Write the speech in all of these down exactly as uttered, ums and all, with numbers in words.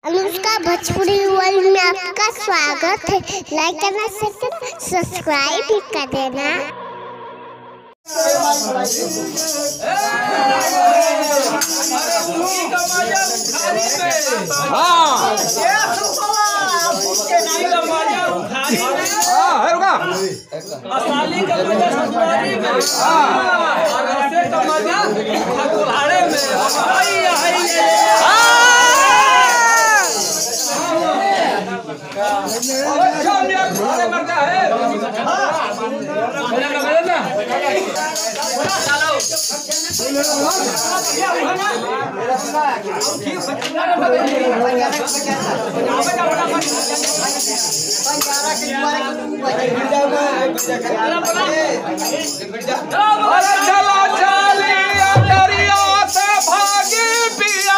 Anushka Bhojpuri world में आपका स्वागत है। लाइक करना, शेयर करना, सब्सक्राइब भी कर देना। असली का मजा ससुराली में, और ऐसे का मजा कुल्हाड़े में। आई आई मरता है। चला चलिया दरिया से भागी पिया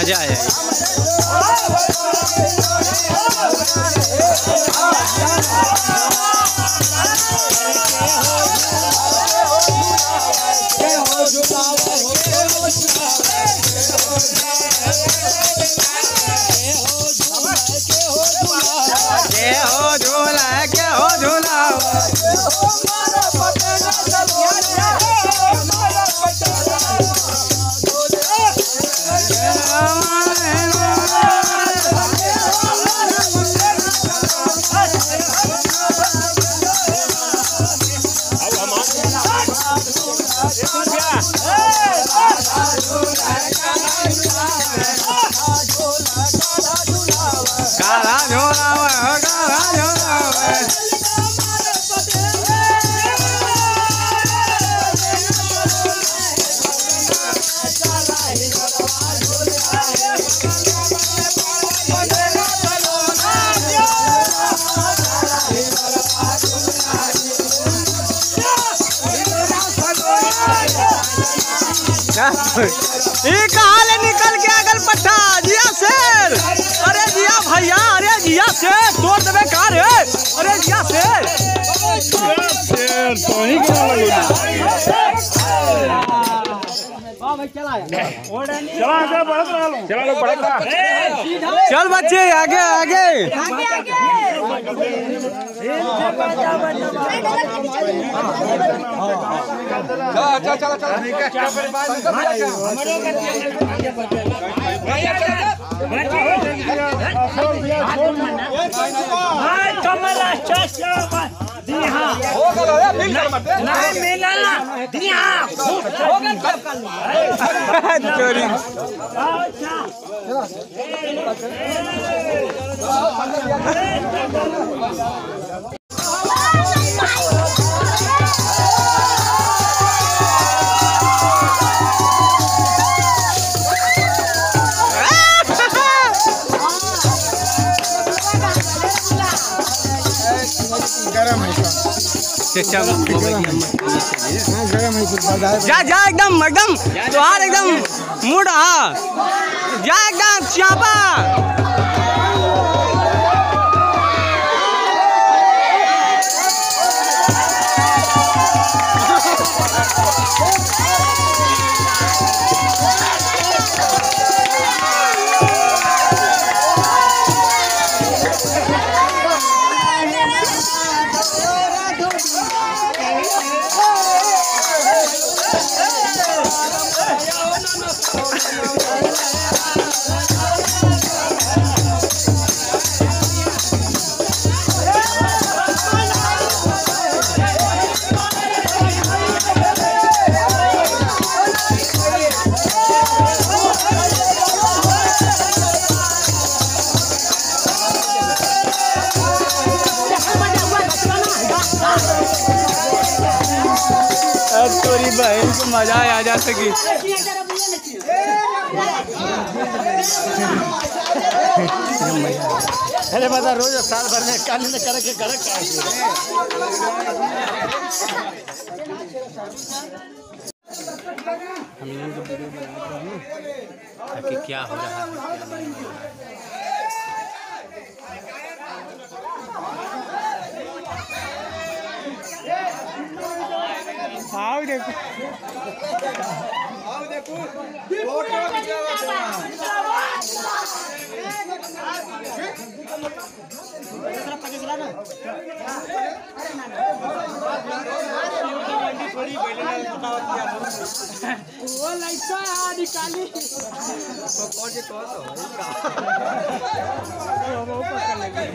मजा आया। के हो झूला के हो झूला काला झोला काला झोला ये कहाँ ले निकल के अगल पट्टा जिया शेर। अरे जिया भैया अरे जिया शेर तोड़ देवे कार है। अरे जिया शेर शेर तो ही चला चल बच्चे आगे आगे जा जा एकदम एकदम तुहार एकदम मूड हाँ जा एकदम चापा तोरी बहन को मजा आ जा सकी। अरे बता रोज साल भर में काली ने करे के करे हम लोग वीडियो बना रहे हैं ताकि क्या हो रहा है आओ देखो आओ देखो फोटो वो लाइका निकाली पकड़ तो वो पकड़ लगे।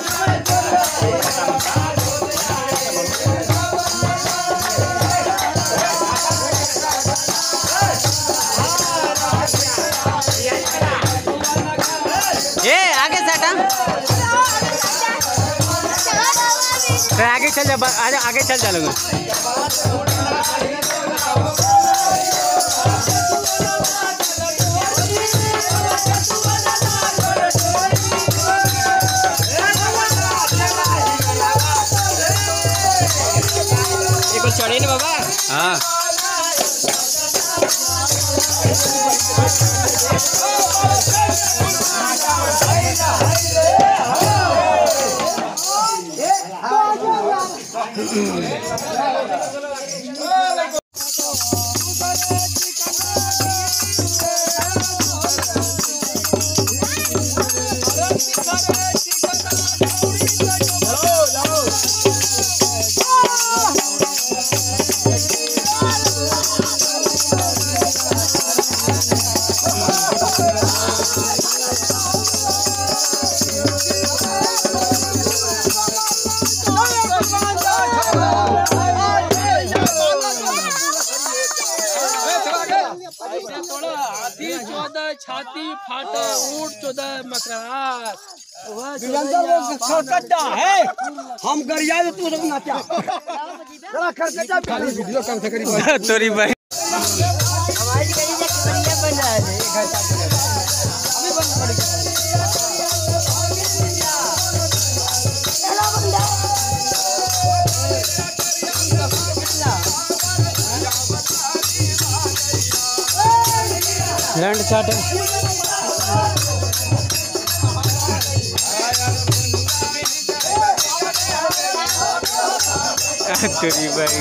आगे चल जा आगे आगे चल जा लोग एक चढ़े ना बाबा। हाँ छाती फाटे ऊट चौदह मकरास है हम गरिया तू सब नाचा जरा खरकटा खाली वीडियो कम से करी तोरी भाई हमारी कहीं से बढ़िया बन रहा है घर का अभी बंद पड़ी लैंड चाट तेरी भाई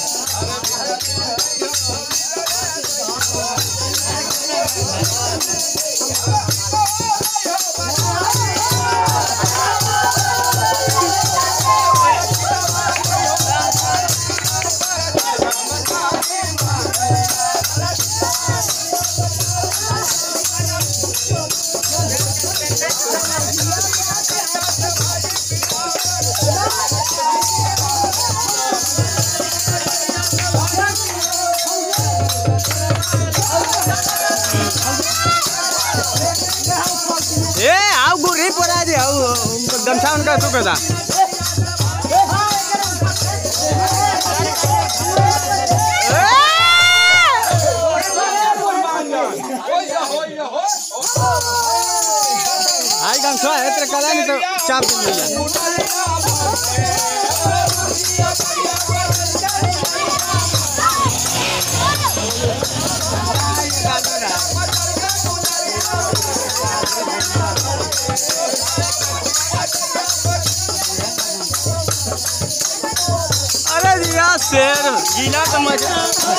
ए आउ गुरी परा दे आउ गमछा उनका तू कदा आई गमछा है तेरे कदा नहीं तो चाप दिन मिल अरे दिया शेर गीला तो मजा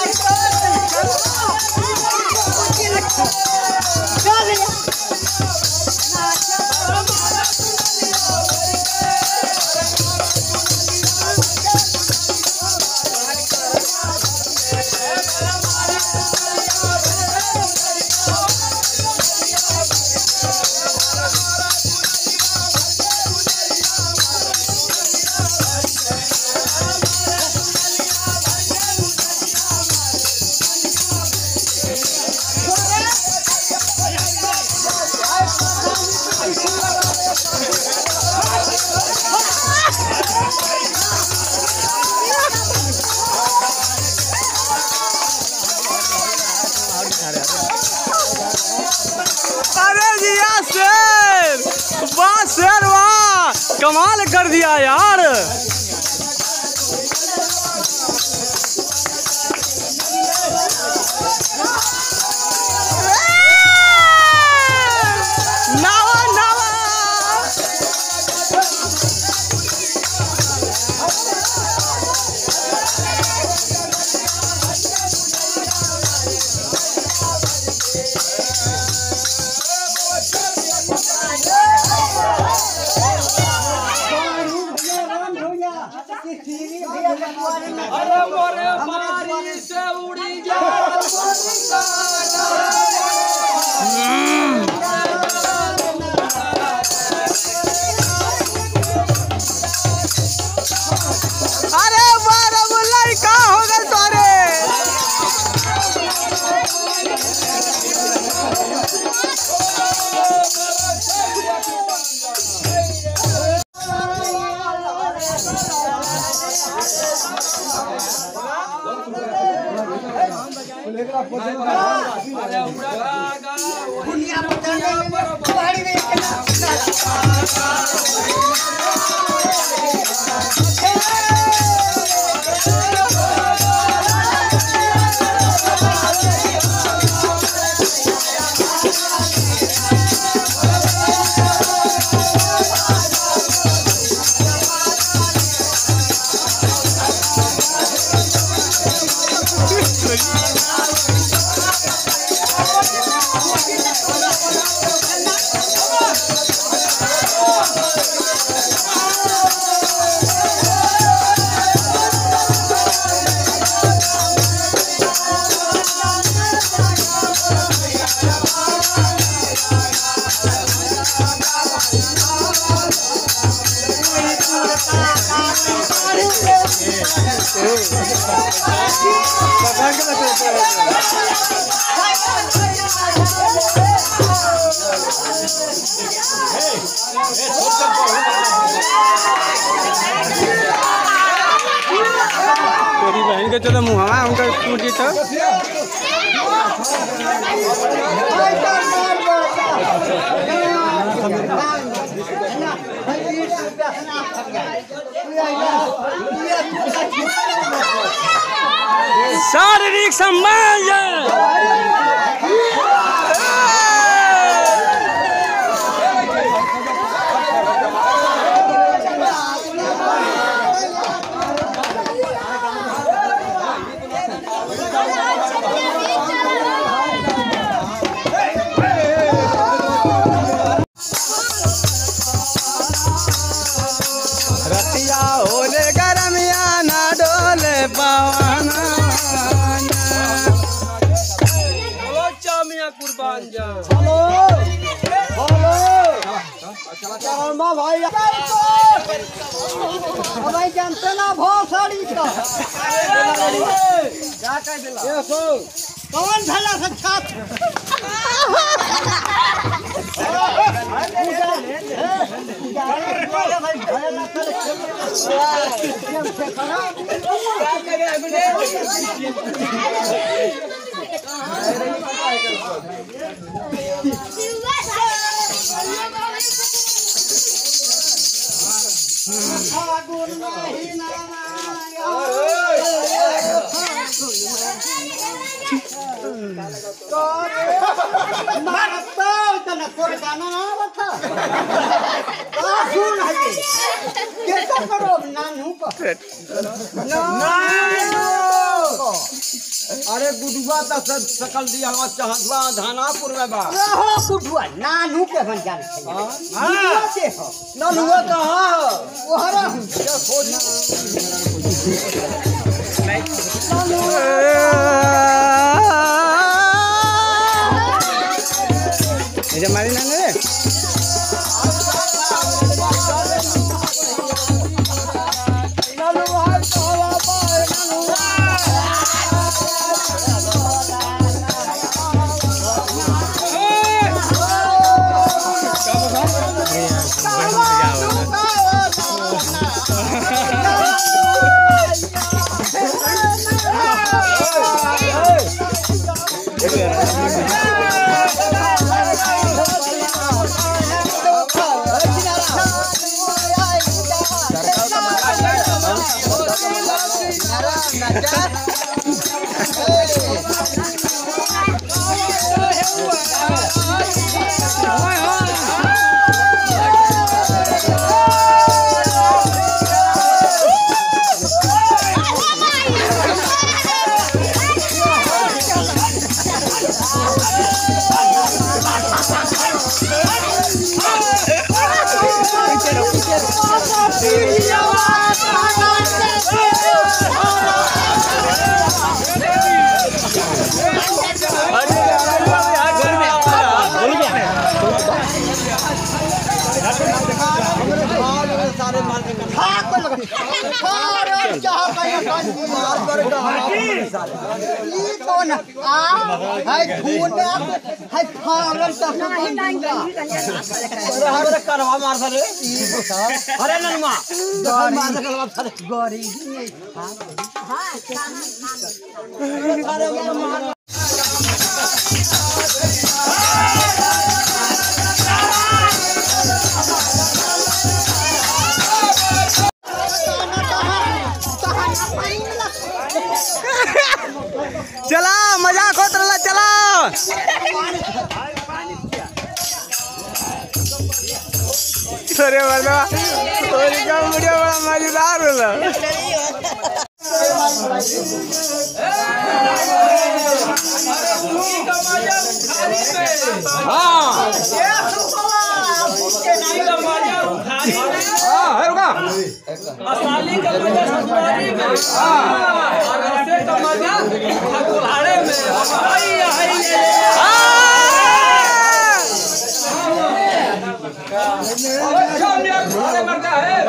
अरे जिया शेर वाह शेर वाह कमाल कर दिया यार नावा नावा अरे मोरे बारी से उड़ी जा अरे बारह बुल्लाई कहाँ हो गए सारे तेरी बहन के चलो मुँह उनका टूट गई था। शारीरिक संबंध रतिया होले गरमिया ना डोले पवना चामिया कुर्बान जा हेलो हेलो भाई भाई जानते ना भाव साड़ी का क्या कह दिला ये सो कौन भला से छाप अरे गुडुआ तो सकल दिया हुआ चाहतवा धानापुर में बा हो गुडुआ नानू के बन जान हां के हो नानू कहां हो ओहरा खोज ये मारी ना रे नानू हाय तोला पाए नानू अरे ननमा चला मजाक होत रहा चला अरे वाला और का वीडियो बड़ा मजेदार होला हां हां है रुका असली का मजा ससुराली में हां और ऐसे का मजा कुल्हाड़े में हाय हाय अरे मरता है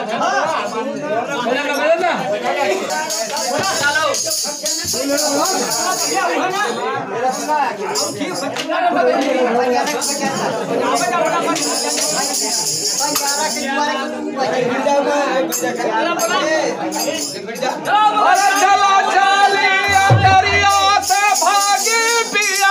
चला चलिया दरिया से भागी पिया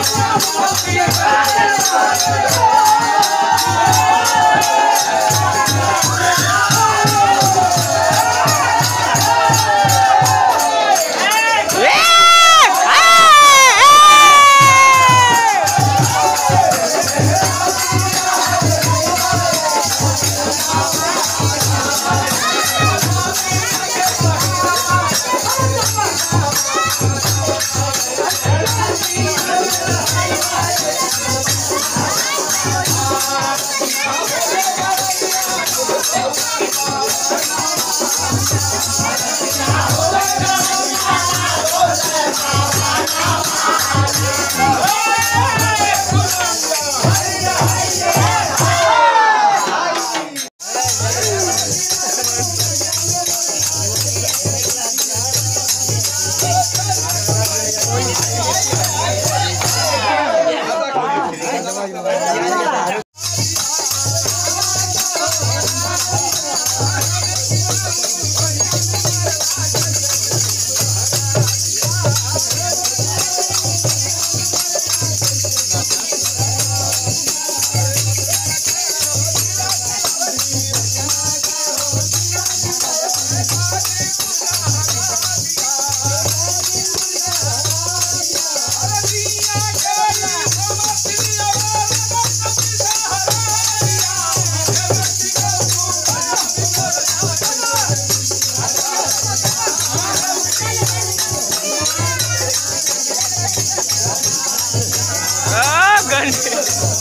गणेश